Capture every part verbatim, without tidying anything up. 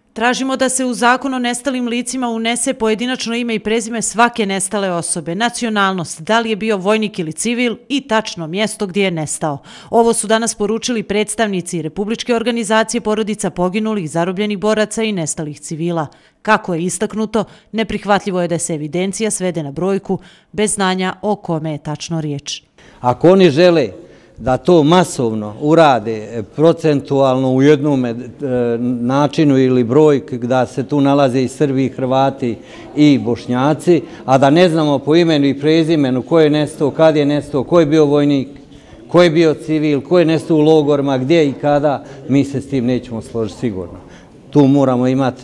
Tražimo da se u zakon o nestalim licima unese pojedinačno ime i prezime svake nestale osobe, nacionalnost, da li je bio vojnik ili civil i tačno mjesto gdje je nestao. Ovo su danas poručili predstavnici Republičke organizacije porodica poginulih, zarobljenih boraca i nestalih civila. Kako je istaknuto, neprihvatljivo je da se evidencija svede na brojku bez znanja o kome je tačno riječ. Ako oni žele da to masovno urade procentualno u jednom načinu ili broj da se tu nalaze i Srbi, i Hrvati i Bošnjaci, a da ne znamo po imenu i prezimenu ko je nestao, kad je nestao, ko je bio vojnik, ko je bio civil, ko je nestao u logorima, gdje i kada, mi se s tim nećemo složiti sigurno. Tu moramo imati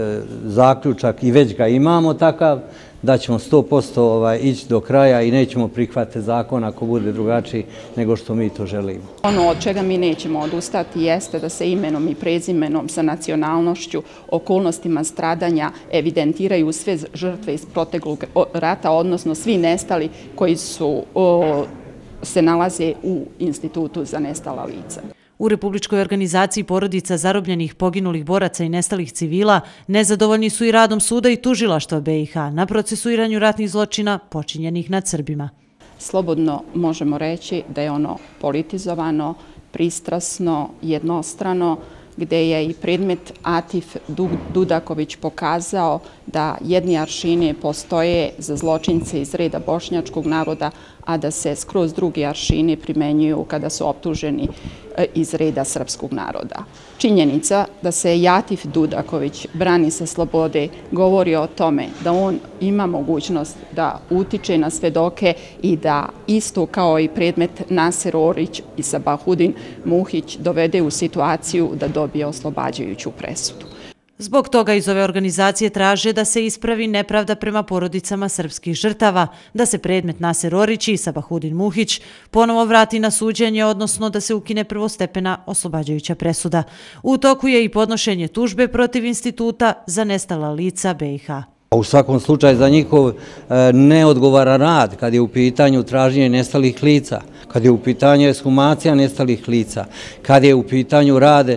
zaključak i već ga imamo takav, da ćemo sto posto ići do kraja i nećemo prihvatiti zakon ako bude drugačiji nego što mi to želimo. Ono od čega mi nećemo odustati jeste da se imenom i prezimenom sa nacionalnošću, okolnostima stradanja evidentiraju sve žrtve iz proteklog rata, odnosno svi nestali koji su, o, se nalaze u Institutu za nestala lica. U Republičkoj organizaciji porodica zarobljenih, poginulih boraca i nestalih civila nezadovoljni su i radom suda i tužilaštva B i H na procesuiranju ratnih zločina počinjenih nad Srbima. Slobodno možemo reći da je ono politizovano, pristrasno, jednostrano, gdje je i predmet Atif Dudaković pokazao da jedni aršini postoje za zločince iz reda bošnjačkog naroda, a da se skroz drugi aršini primenjuju kada su optuženi iz reda srpskog naroda. Činjenica da se Atif Dudaković brani sa slobode govori o tome da on ima mogućnost da utiče na svedoke i da isto kao i predmet Naser Orić i Sabahudin Muhić dovede u situaciju da dobije oslobađajuću presudu. Zbog toga iz ove organizacije traže da se ispravi nepravda prema porodicama srpskih žrtava, da se predmet Naser Orić i Sabahudin Muhić ponovo vrati na suđenje, odnosno da se ukine prvostepena oslobađajuća presuda. U toku je i podnošenje tužbe protiv Instituta za nestala lica B i H. U svakom slučaju za njihov neodgovaran rad kad je u pitanju traženje nestalih lica, kad je u pitanju ekshumacija nestalih lica, kad je u pitanju rade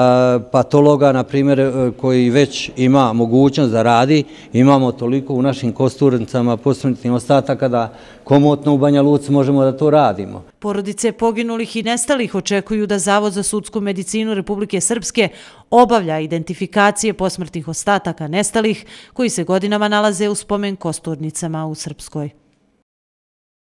patologa, na primjer, koji već ima mogućnost da radi, imamo toliko u našim kosturnicama posmrtnih ostataka da komotno u Banja Luci možemo da to radimo. Porodice poginulih i nestalih očekuju da Zavod za sudsku medicinu Republike Srpske obavlja identifikacije posmrtnih ostataka nestalih koji se godinama nalaze u spomen kosturnicama u Srpskoj.